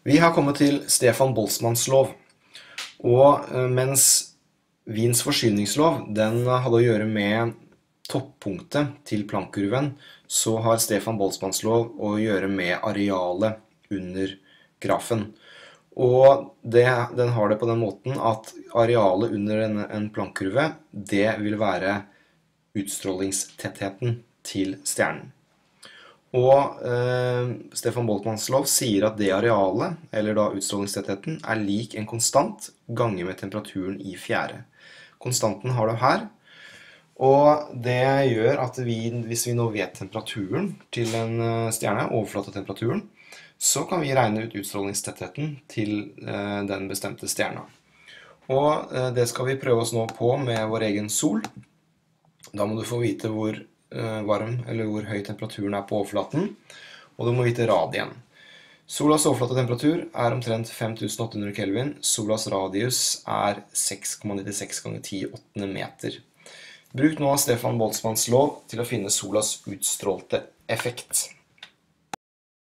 Vi har kommet til Stefan Boltzmanns lov, og mens Wiens forsyningslov den hadde å gjøre med toppunktet til Planck-kurven, så har Stefan Boltzmanns lov å gjøre med arealet under grafen. Og den har det på den måten at arealet under en Planck-kurve, det vil være utstrålingstettheten til stjernen. Og Stefan Boltzmanns lov sier at det arealet, eller da utstrålingstettheten, er lik en konstant ganger med temperaturen i fjære. Konstanten har du her, og det gjør at hvis vi nå vet temperaturen til en stjerne, overflatetemperaturen, så kan vi regne ut utstrålingstettheten til den bestemte stjerna. Og det skal vi prøve oss nå på med vår egen sol. Da må du få vite hvor varm eller hvor høy temperaturen er på overflaten, og du må vite radien. Solas overflatetemperatur er omtrent 5800 Kelvin, solas radius er 6,96 ganger 10 meter. Bruk nå Stefan Boltzmanns lov til å finne solas utstrålte effekt.